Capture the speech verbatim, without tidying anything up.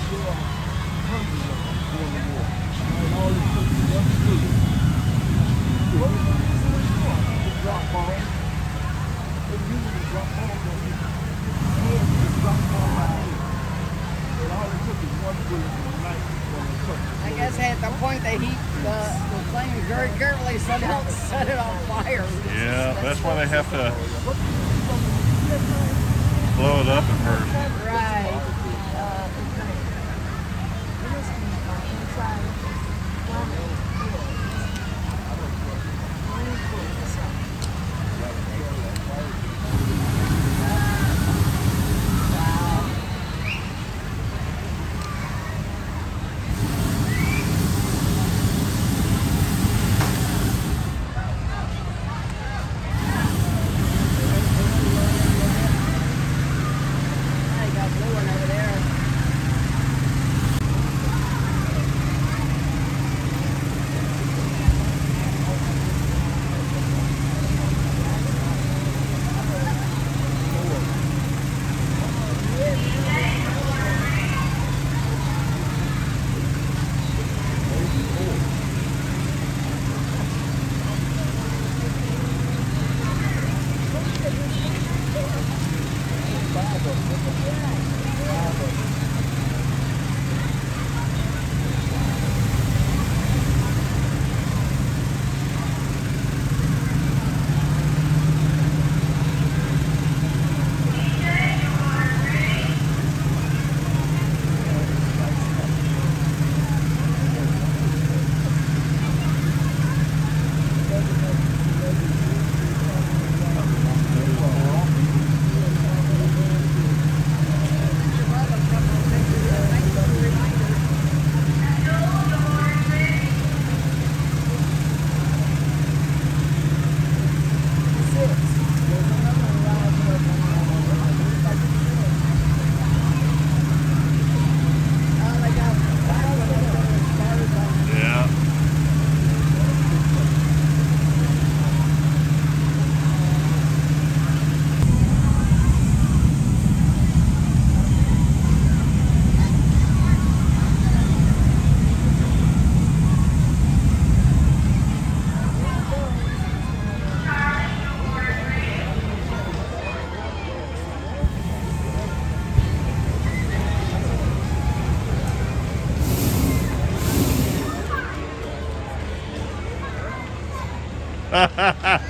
I guess they have to point the heat, the, the flame very carefully so they don't set it on fire. Yeah, that's why they have to blow it up at first. Right. Ha ha ha!